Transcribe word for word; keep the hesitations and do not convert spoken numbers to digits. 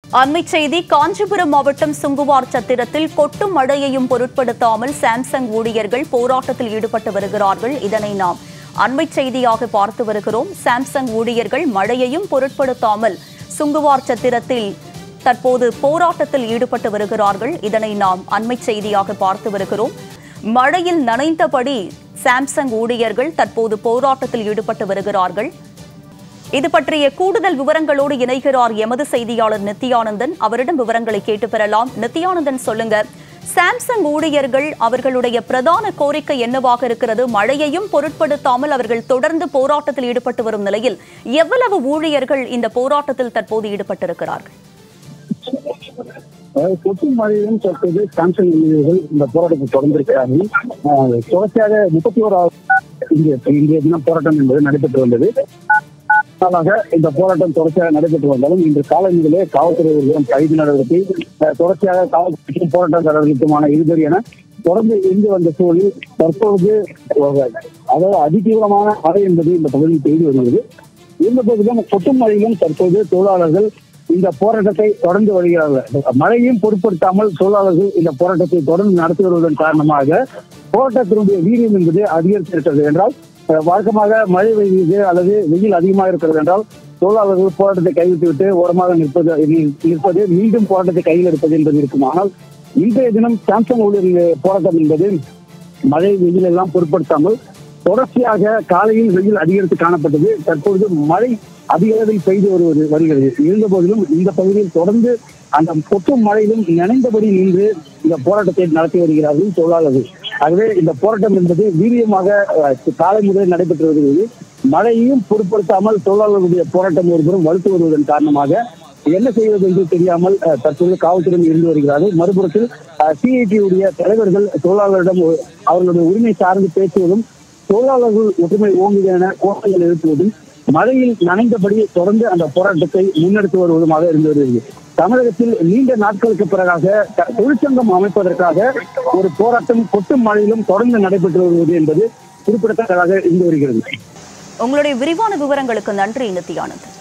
அண்மை செய்தி காஞ்சிபுரம் மாவட்டம் சுங்குவார் சத்திரத்தில் கொட்டும் மழையையும் பொருட்படுத்தாமல் சாம்சங் ஊழியர்கள் போராட்டத்தில் ஈடுபட்டு வருகிறார்கள். இதனை நாம் அண்மை செய்தியாக பார்த்து வருகிறோம். சாம்சங் ஊழியர்கள் மழையையும் பொருட்படுத்தாமல் சுங்குவார் சத்திரத்தில் தற்போது போராட்டத்தில் ஈடுபட்டு வருகிறார்கள். இதனை நாம் அண்மை செய்தியாக பார்த்து வருகிறோம். மழையில் நனைந்தபடி சாம்சங் ஊழியர்கள் தற்போது போராட்டத்தில் ஈடுபட்டு வருகிறார்கள். இது பற்றிய கூடுதல் விவரங்களோடு இணைகிறார் எமது செய்தியாளர் நித்யானந்தன். அவரிடம் விவரங்களை கேட்டு பெறலாம். நித்யானந்தன், சொல்லுங்க, சாம்சங் ஊழியர்கள் அவர்களுடைய பிரதான கோரிக்கை என்னவாக இருக்கிறது? மழையையும் பொருட்படுத்தாமல் அவர்கள் தொடர்ந்து போராட்டத்தில் ஈடுபட்டு வரும் நிலையில் எவ்வளவு ஊழியர்கள் இந்த போராட்டத்தில் தற்போது ஈடுபட்டிருக்கிறார்கள்? கொட்டும் மழையிலும் தற்போது சாம்சங் ஊழியர்கள் இந்த போராட்டத்தை தொடர்ந்திருக்கிறார்கள். தொடர்ச்சியாக முப்பத்தி ஓராவது இன்றைய தினம் போராட்டம் என்பது நடைபெற்று வந்தது. இந்த போராட்டம் தொடர்ச்சியாக நடைபெற்று வந்தாலும் இன்று காலை முதலே காவல்துறை கைது நடவடிக்கை தொடர்ச்சியாக காவல்துறைக்கும் போராட்டக்காரர்களுக்குமான இருதறி என தொடர்ந்து இருந்து வந்த சூழலில் தற்போது அதாவது அதிதீவிரமான மழை என்பது இந்த பகுதியில் பெய்து வருகிறது. இருந்த போதிலும் கொட்டும் மழையிலும் தற்போது தொழிலாளர்கள் இந்த போராட்டத்தை தொடர்ந்து வருகிறார்கள். மழையும் பொருட்படுத்தாமல் தொழிலாளர்கள் இந்த போராட்டத்தை தொடர்ந்து நடத்தி வருவதன் காரணமாக போராட்டத்தினுடைய வீரியம் என்பது அதிகரித்திருக்கிறது. என்றால் வழக்கமாக மழை பெய்யுது அல்லது வெயில் அதிகமாக இருக்கிறது என்றால் தொழிலாளர்கள் போராட்டத்தை கைவிட்டுவிட்டு ஓரமாக நிற்பது நிற்பது மீண்டும் போராட்டத்தை கையில் எடுப்பது என்பது இருக்கும். ஆனால் இன்றைய தினம் சாம்சங் ஊழியர்கள் போராட்டம் என்பது மழை வெயில் எல்லாம் பொருட்படுத்தாமல் தொடர்ச்சியாக காலையில் வெயில் அதிகரித்து காணப்பட்டது. தற்பொழுது மழை அதிக அளவில் பெய்து வருவது வருகிறது. இருந்த போதிலும் இந்த பகுதியில் தொடர்ந்து அந்த கொட்டும் மழையிலும் நினைந்தபடி நின்று இந்த போராட்டத்தை நடத்தி வருகிறார்கள் தொழிலாளர்கள். ஆகவே இந்த போராட்டம் என்பது வீரியமாக காலை முதல் நடைபெற்று வருகிறது. மழையையும் பொருட்படுத்தாமல் தொழிலாளர்களுடைய போராட்டம் ஒருபுறம் வலுத்து வருவதன் காரணமாக என்ன செய்வது என்று தெரியாமல் தற்போது காவல்துறை இருந்து வருகிறார்கள். மறுபுறத்தில் சிஐடி உடைய தலைவர்கள் தொழிலாளர்களிடம் அவர்களுடைய உரிமை சார்ந்து பேசுவதும் தொழிலாளர்கள் ஒற்றுமை ஓங்குவது என கோஷங்கள் எழுப்புவதும் மழையில் நனைந்தபடி தொடர்ந்து அந்த போராட்டத்தை முன்னெடுத்து வருவதுமாக இருந்து வருகிறது. தமிழகத்தில் நீண்ட நாட்களுக்கு பிறகாக தொழிற்சங்கம் அமைப்பதற்காக ஒரு போராட்டம் கொட்டும் மழையிலும் தொடர்ந்து நடைபெற்று வருவது என்பது குறிப்பிடத்தக்கதாக இருந்து வருகிறது. உங்களுடைய விரிவான விவரங்களுக்கு நன்றி நித்யானந்தன்.